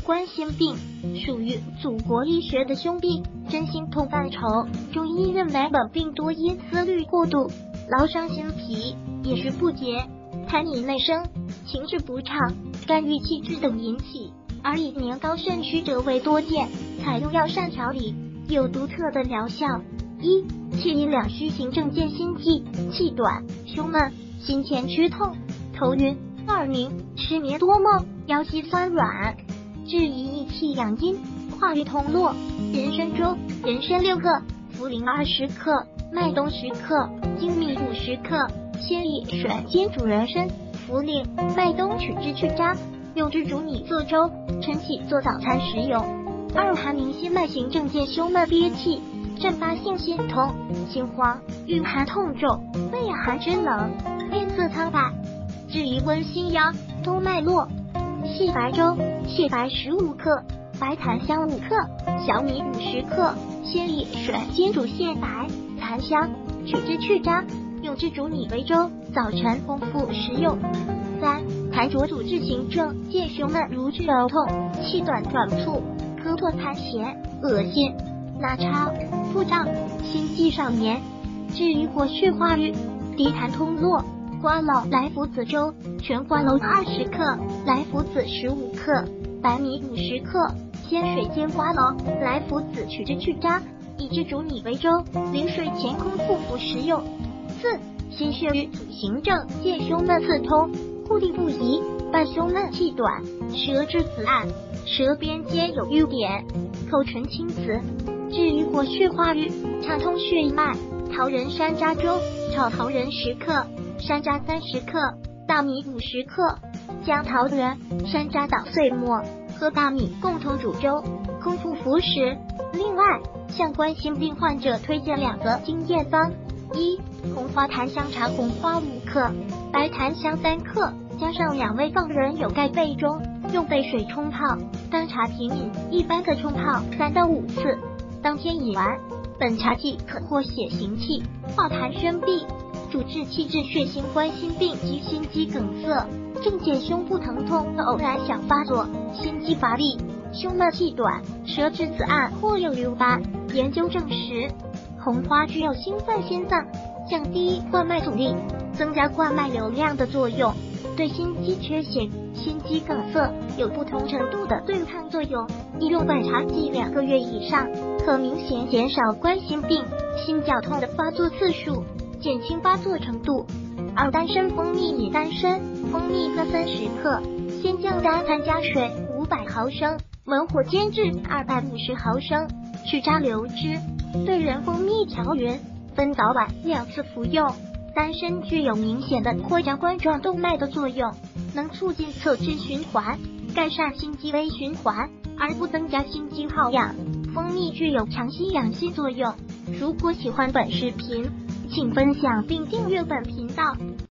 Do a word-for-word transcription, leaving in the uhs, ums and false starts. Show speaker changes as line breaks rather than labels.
冠心病属于祖国医学的凶病，真心痛范畴。中医认为本病多因思虑过度、劳伤心脾、饮食不节、痰饮内生、情志不畅、肝郁气滞等引起，而以年高肾虚者为多见。采用药膳调理，有独特的疗效。一、气饮两虚型症见心悸、气短、胸闷、心前剧痛、头晕、耳鸣、失眠多梦、腰膝酸软。治一益气养阴，化瘀通络。人参粥：人参六克，茯苓二十克，麦冬十克，粳米五十克。先以水煎煮人参、茯苓、麦冬取汁去渣，用之煮米做粥，晨起做早餐食用。二、寒凝心脉型症见胸闷憋气、阵发性心痛、心慌、遇寒痛重、胃寒肢冷、面色苍白。治一温心阳，通脉络。细白粥：细白十五克，白檀香五克，小米五十克。先以水煎煮细白、檀香，取汁去渣，用之煮米为粥，早晨空腹食用。三、痰浊阻滞型症见胸闷如剧而痛，气短短促，咳唾痰涎，恶心、纳超、腹胀、心悸少眠。治一活血化瘀、涤痰通络。瓜蒌莱菔子粥：全瓜蒌二十克，莱菔子十五克，白米五十克。先水煎瓜蒌、莱菔子取汁去渣，以之煮米为粥，临睡前空腹服食用。四、心血瘀阻型症见胸闷刺痛，固定不移，伴胸闷气短，舌质紫暗，舌边皆有瘀点，口唇青紫。治一活血化瘀、畅通血脉。桃仁山楂粥：炒桃仁十克，山楂三十克，大米五十克。将桃仁、山楂捣碎末和大米共同煮粥，空腹服食。另外，向冠心病患者推荐两个经验方：一、红花檀香茶红花五克，白檀香三克，加上两味放仁有盖备中，用沸水冲泡，当茶品饮。一般的冲泡三到五次，当天饮完。本茶剂可活血行气、化痰宣闭，主治气滞血性冠心病及心肌梗塞。症见胸部疼痛的偶然想发作，心肌乏力，胸闷气短，舌质紫暗或有瘀斑。研究证实，红花具有兴奋心脏、降低冠脉阻力、增加冠脉流量的作用，对心肌缺血、心肌梗塞有不同程度的对抗作用。应用本茶剂两个月以上，可明显减少冠心病、心绞痛的发作次数，减轻发作程度。二、丹参蜂蜜饮：丹参、蜂蜜各三十克，先降丹参加水五百毫升，文火煎至二百五十毫升，去渣留汁，兑人蜂蜜调匀，分早晚两次服用。丹参具有明显的扩张冠状动脉的作用，能促进侧支循环，改善心肌微循环，而不增加心肌耗氧。蜂蜜具有强心养心作用。如果喜欢本视频，请分享并订阅本频道。